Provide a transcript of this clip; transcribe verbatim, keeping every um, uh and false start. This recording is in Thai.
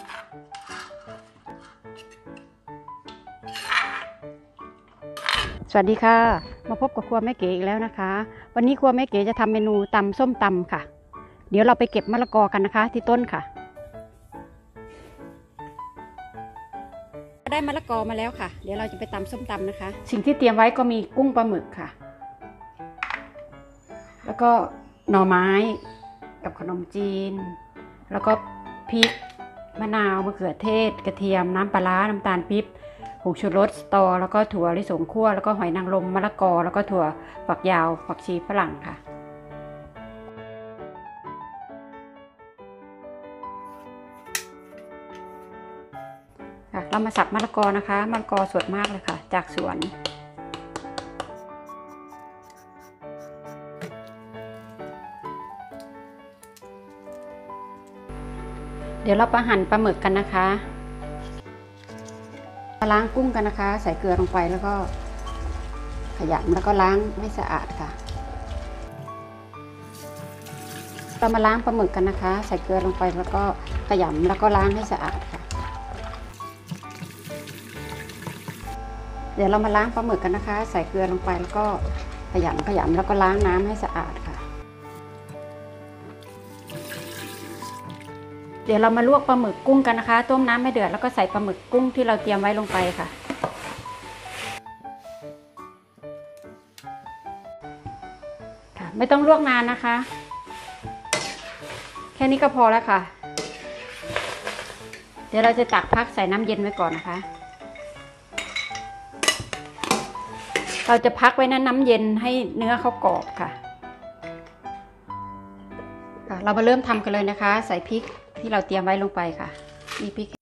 สวัสดีค่ะมาพบกับครัวแม่เก๋อีกแล้วนะคะวันนี้ครัวแม่เก๋จะทำเมนูตำส้มตำค่ะเดี๋ยวเราไปเก็บมะละกอกันนะคะที่ต้นค่ะได้มะละกอมาแล้วค่ะเดี๋ยวเราจะไปตำส้มตำนะคะสิ่งที่เตรียมไว้ก็มีกุ้งปลาหมึกค่ะแล้วก็หน่อไม้กับขนมจีนแล้วก็พริกมะนาวมะเขือเทศกระเทียมน้ำปลาร้าน้ำตาลปี๊บผงชูรสสตอแล้วก็ถั่วลิสงคั่วแล้วก็หอยนางรมมะละกอแล้วก็ถั่วฝักยาวฝักชีฝรั่งค่ะเรามาสับมะละกอนะคะมะละกอสดมากเลยค่ะจากสวนเดี๋ยวเราไปหั่นปลาหมึกกันนะคะล้างกุ้งกันนะคะใส่เกลือลงไปแล้วก็ขยำแล้วก็ล้างให้สะอาดค่ะเรามาล้างปลาหมึกกันนะคะใส่เกลือลงไปแล้วก็ขยำแล้วก็ล้างให้สะอาดค่ะเดี๋ยวเรามาล้างปลาหมึกกันนะคะใส่เกลือลงไปแล้วก็ขยำขยำแล้วก็ล้างน้ำให้สะอาดค่ะเดี๋ยวเรามาลวกปลาหมึกกุ้งกันนะคะต้มน้ำให้เดือดแล้วก็ใส่ปลาหมึกกุ้งที่เราเตรียมไว้ลงไปค่ะค่ะไม่ต้องลวกนานนะคะแค่นี้ก็พอแล้วค่ะเดี๋ยวเราจะตักพักใส่น้ำเย็นไว้ก่อนนะคะเราจะพักไว้ในน้ำเย็นให้เนื้อเขากรอบค่ะเรามาเริ่มทำกันเลยนะคะใส่พริกที่เราเตรียมไว้ลงไปค่ะนี่พริก